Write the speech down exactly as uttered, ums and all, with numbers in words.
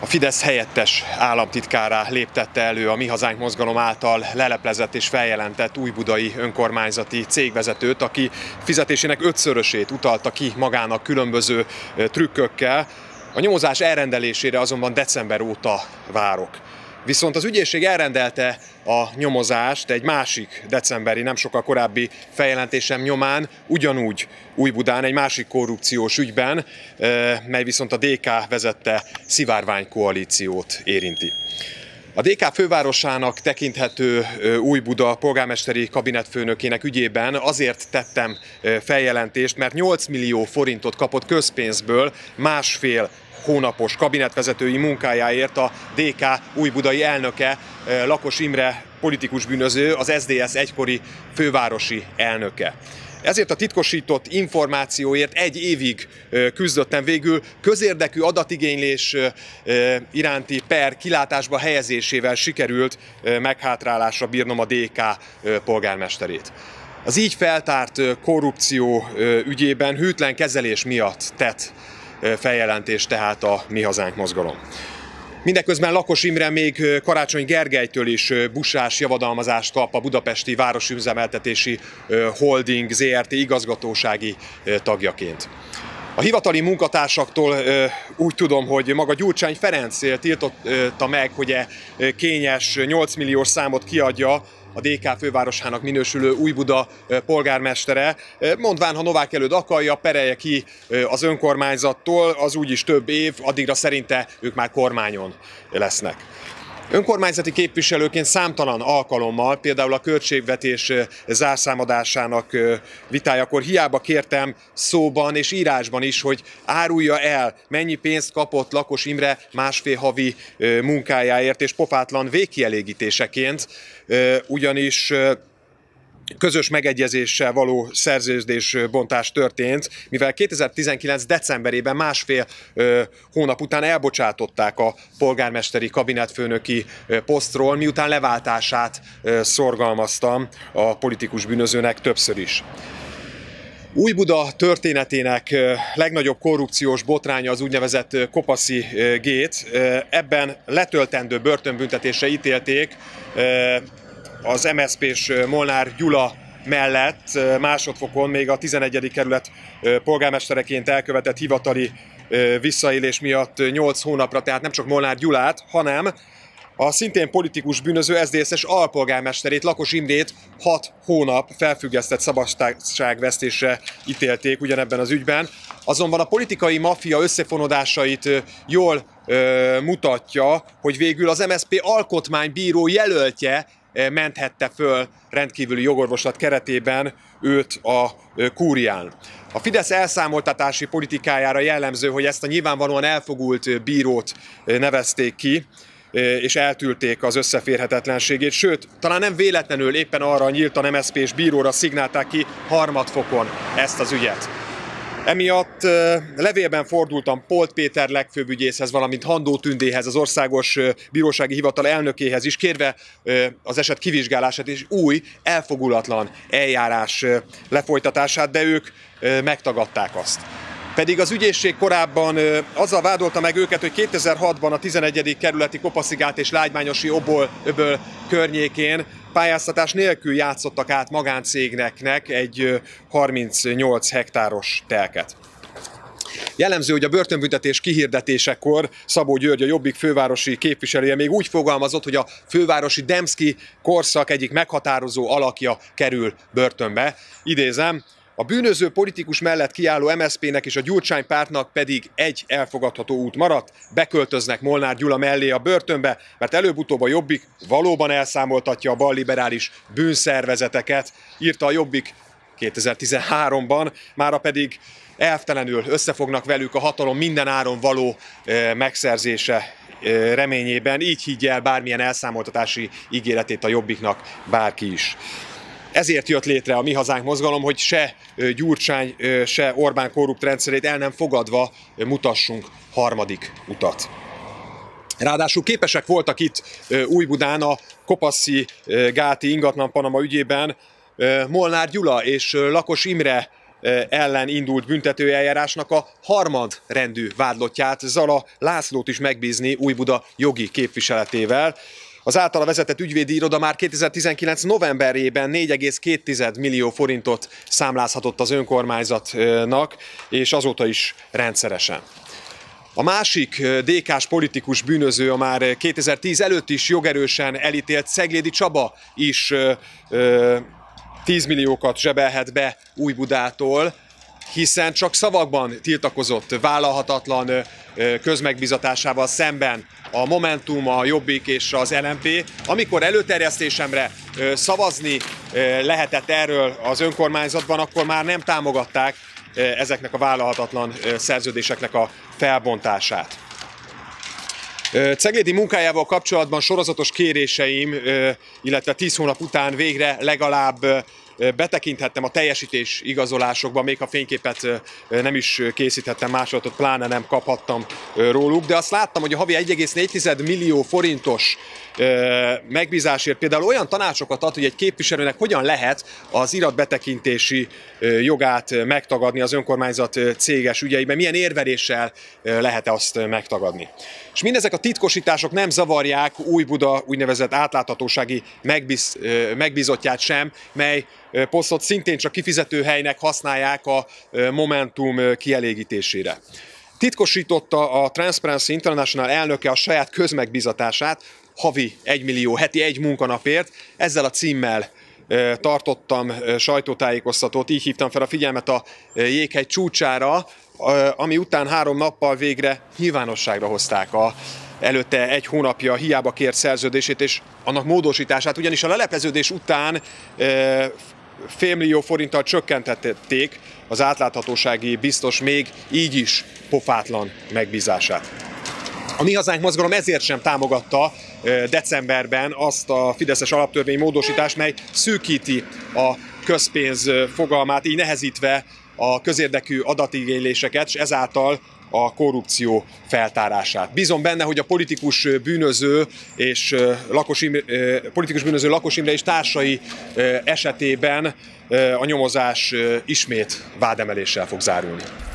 Fidesz helyettes államtitkárá léptette elő a Mi Hazánk mozgalom által leleplezett és feljelentett újbudai önkormányzati cégvezetőt, aki fizetésének ötszörösét utalta ki magának különböző trükkökkel. A nyomozás elrendelésére azonban december óta várok. Viszont az ügyészség elrendelte a nyomozást egy másik decemberi, nem sokkal korábbi feljelentésem nyomán, ugyanúgy Újbudán egy másik korrupciós ügyben, mely viszont a dé ká vezette szivárványkoalíciót érinti. A dé ká fővárosának tekinthető Újbuda polgármesteri kabinetfőnökének ügyében azért tettem feljelentést, mert nyolc millió forintot kapott közpénzből másfél hónapos kabinetvezetői munkájáért a dé ká újbudai elnöke, Lakos Imre politikus bűnöző, az es zé dé es egykori fővárosi elnöke. Ezért a titkosított információért egy évig küzdöttem, végül közérdekű adatigénylés iránti per kilátásba helyezésével sikerült meghátrálásra bírnom a dé ká polgármesterét. Az így feltárt korrupció ügyében hűtlen kezelés miatt tett feljelentést tehát a Mi Hazánk mozgalom. Mindeközben Lakos Imre még Karácsony Gergelytől is busás javadalmazást kap a Budapesti Városüzemeltetési Holding zé er té igazgatósági tagjaként. A hivatali munkatársaktól úgy tudom, hogy maga Gyurcsány Ferenc tiltotta meg, hogy e kényes nyolc milliós számot kiadja a dé ká fővárosának minősülő Újbuda polgármestere, mondván, ha Novák Előd akarja, perelje ki az önkormányzattól, az úgyis több év, addigra szerinte ők már kormányon lesznek. Önkormányzati képviselőként számtalan alkalommal, például a költségvetés zárszámadásának vitájakor hiába kértem szóban és írásban is, hogy árulja el, mennyi pénzt kapott Lakos Imre másfél havi munkájáért és pofátlan végkielégítéseként, ugyanis közös megegyezéssel való szerződésbontás történt, mivel kétezer-tizenkilenc decemberében másfél ö, hónap után elbocsátották a polgármesteri kabinetfőnöki ö, posztról, miután leváltását ö, szorgalmaztam a politikus bűnözőnek többször is. Újbuda történetének legnagyobb korrupciós botránya az úgynevezett Kopaszi gét. Ebben letöltendő börtönbüntetésre ítélték az em es zé pés Molnár Gyula mellett másodfokon még a tizenegyedik kerület polgármestereként elkövetett hivatali visszaélés miatt nyolc hónapra, tehát nem csak Molnár Gyulát, hanem a szintén politikus bűnöző es zé dé es-es alpolgármesterét, Lakos Imrét hat hónap felfüggesztett szabadságvesztésre ítélték ugyanebben az ügyben. Azonban a politikai maffia összefonódásait jól ö, mutatja, hogy végül az em es zé pé alkotmánybíró jelöltje menthette föl rendkívüli jogorvoslat keretében őt a kúrián. A Fidesz elszámoltatási politikájára jellemző, hogy ezt a nyilvánvalóan elfogult bírót nevezték ki, és eltűrték az összeférhetetlenségét, sőt, talán nem véletlenül éppen arra nyíltan em es zé pés bíróra szignálták ki harmadfokon ezt az ügyet. Emiatt levélben fordultam Polt Péter legfőbb ügyészhez, valamint Handó Tündéhez, az Országos Bírósági Hivatal elnökéhez is, kérve az eset kivizsgálását és új, elfogulatlan eljárás lefolytatását, de ők megtagadták azt. Pedig az ügyészség korábban azzal vádolta meg őket, hogy kétezer-hatban a tizenegyedik kerületi Kopaszigát és Lágymányosi öböl környékén pályáztatás nélkül játszottak át magáncégnek egy harmincnyolc hektáros telket. Jellemző, hogy a börtönbüntetés kihirdetésekor Szabó György, a Jobbik fővárosi képviselője még úgy fogalmazott, hogy a fővárosi Demszky korszak egyik meghatározó alakja kerül börtönbe. Idézem: a bűnöző politikus mellett kiálló em es zé pének és a Gyurcsány pártnak pedig egy elfogadható út maradt, beköltöznek Molnár Gyula mellé a börtönbe, mert előbb-utóbb a Jobbik valóban elszámoltatja a balliberális bűnszervezeteket, írta a Jobbik kétezer-tizenháromban, mára pedig elvtelenül összefognak velük a hatalom minden áron való megszerzése reményében, így higgye el bármilyen elszámoltatási ígéretét a Jobbiknak bárki is. Ezért jött létre a Mi Hazánk mozgalom, hogy se Gyurcsány, se Orbán korrupt rendszerét el nem fogadva mutassunk harmadik utat. Ráadásul képesek voltak itt Újbudán a Kopaszi gáti ingatlan Panama ügyében Molnár Gyula és Lakos Imre ellen indult büntetőeljárásnak a harmadrendű vádlottját, Zala Lászlót is megbízni Újbuda jogi képviseletével. Az általa vezetett ügyvédi iroda már kétezer-tizenkilenc novemberében négy egész két millió forintot számlázhatott az önkormányzatnak, és azóta is rendszeresen. A másik dé ká-s politikus bűnöző, a már kétezer-tíz előtt is jogerősen elítélt Ceglédi Csaba is tíz milliókat zsebelhet be Újbudától, hiszen csak szavakban tiltakozott vállalhatatlan közmegbízatásával szemben a Momentum, a Jobbik és az el em pé. Amikor előterjesztésemre szavazni lehetett erről az önkormányzatban, akkor már nem támogatták ezeknek a vállalhatatlan szerződéseknek a felbontását. Ceglédi munkájával kapcsolatban sorozatos kéréseim, illetve tíz hónap után végre legalább betekinthettem a teljesítés igazolásokba, még ha fényképet nem is készíthettem, másolatot pláne nem kaphattam róluk, de azt láttam, hogy a havi egy egész négy millió forintos megbízásért például olyan tanácsokat ad, hogy egy képviselőnek hogyan lehet az iratbetekintési jogát megtagadni az önkormányzat céges ügyeiben, milyen érveléssel lehet azt megtagadni. És mindezek a titkosítások nem zavarják Újbuda úgynevezett átláthatósági megbíz, megbízottját sem, mely posztot szintén csak kifizetőhelynek használják a Momentum kielégítésére. Titkosította a Transparency International elnöke a saját közmegbízatását havi egy millió, heti egy munkanapért. Ezzel a címmel tartottam sajtótájékoztatót, így hívtam fel a figyelmet a jéghegy csúcsára, ami után három nappal végre nyilvánosságra hozták a előtte egy hónapja hiába kért szerződését és annak módosítását, ugyanis a lelepleződés után félmillió forinttal csökkentették az átláthatósági biztos még így is pofátlan megbízását. A Mi Hazánk mozgalom ezért sem támogatta decemberben azt a fideszes alaptörvény módosítást, mely szűkíti a közpénz fogalmát, így nehezítve a közérdekű adatigényléseket, és ezáltal a korrupció feltárását. Bízom benne, hogy a politikus bűnöző és Lakos Imre, politikus bűnöző Lakos Imre és társai esetében a nyomozás ismét vádemeléssel fog zárulni.